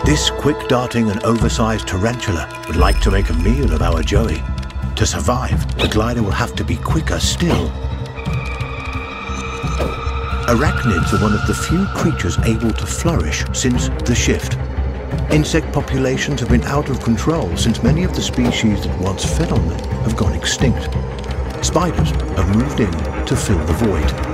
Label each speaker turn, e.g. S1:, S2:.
S1: This quick-darting and oversized tarantula would like to make a meal of our Joey. To survive, the glider will have to be quicker still. Arachnids are one of the few creatures able to flourish since the shift. Insect populations have been out of control since many of the species that once fed on them have gone extinct. Spiders have moved in to fill the void.